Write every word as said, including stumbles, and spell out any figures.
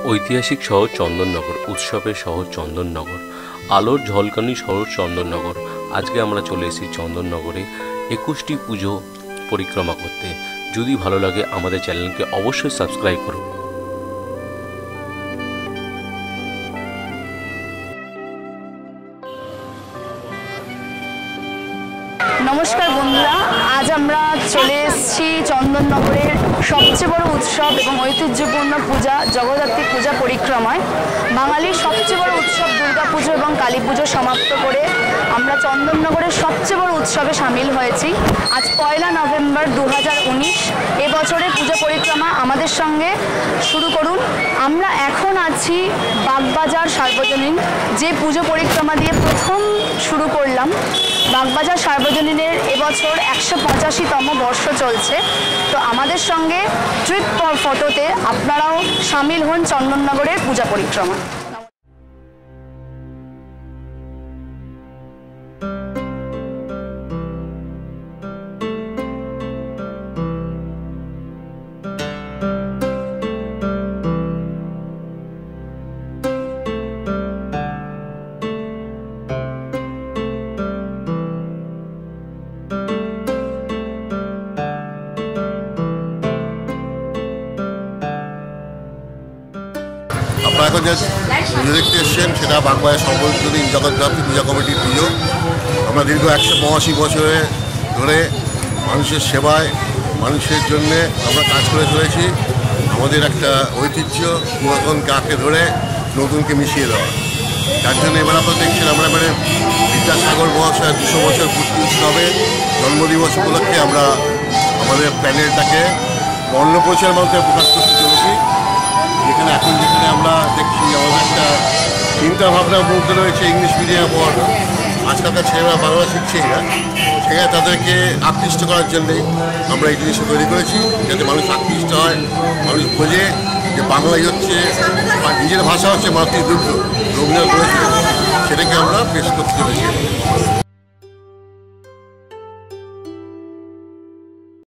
ঐতিহাসিক শহর চন্দননগর, উৎসবের শহর চন্দননগর, আলোর ঝলকানি শহর চন্দননগর। আজকে আমরা চলে এসেছি চন্দননগরে একুশটি পুজো পরিক্রমা করতে। যদি ভালো লাগে আমাদের চ্যানেলকে অবশ্যই সাবস্ক্রাইব করুন। নমস্কার বন্ধুরা, আজ আমরা চলে এসেছি চন্দননগরের সবচেয়ে বড় উৎসব এবং ঐতিহ্যপূর্ণ পূজা জগদ্ধাত্রী পূজা পরিক্রমায়। বাঙালির সবচেয়ে বড় উৎসব দুর্গাপুজো এবং কালী পুজো সমাপ্ত করে আমরা চন্দননগরের সবচেয়ে বড় উৎসবে সামিল হয়েছি। আজ পয়লা নভেম্বর দু হাজার উনিশ এবছরের পুজো পরিক্রমা আমাদের সঙ্গে শুরু করুন। আমরা এখন আছি বাগবাজার সার্বজনীন, যে পুজো পরিক্রমা দিয়ে প্রথম শুরু করলাম। বাগবাজার সার্বজনীনের এবছর একশো পঁচাশিতম বর্ষ চলছে। তো আমাদের সঙ্গে ট্রিপ ফটোতে আপনারাও সামিল হন চন্দননগরের পূজা পরিক্রমা। আপনারা এখন যে পুজো দেখতে এসছেন সেটা বাগবাজার সার্বজনীন জগদ্ধাত্রী পূজা কমিটির পুজো। আমরা দীর্ঘ একশো পঁচাশি বছরে ধরে মানুষের সেবায়, মানুষের জন্যে আমরা কাজ করে চলেছি। আমাদের একটা ঐতিহ্য পুরাতন কাকে ধরে নতুনকে মিশিয়ে দেওয়া। তার জন্য এবার আপনারা দেখছেন আমরা এবারে বিদ্যাসাগর মহাশয়ের দুশো বছর পূর্তি উৎসবে জন্মদিবস উপলক্ষে আমরা আমাদের প্যানেলটাকে বর্ণপরিচয়ের মাধ্যমে প্রকাশ করতে চলেছি। যেখানে এখন যেখানে আমরা দেখছি আমাদের একটা চিন্তাভাবনা বলতে রয়েছে ইংলিশ মিডিয়ামে পড়ানো। আজকালকার ছেলেরা বাংলা শিখছেই না, সেখানে তাদেরকে আকৃষ্ট করার জন্যেই আমরা এই জিনিসটা তৈরি করেছি, যাতে মানুষ আকৃষ্ট হয়, মানুষ বোঝে যে বাংলাই হচ্ছে নিজের ভাষা হচ্ছে মাতৃদুগ্ধ, রবীন্দ্রনাথ বলেছিলেন। সেটাকে আমরা পেশ করতে চলেছি।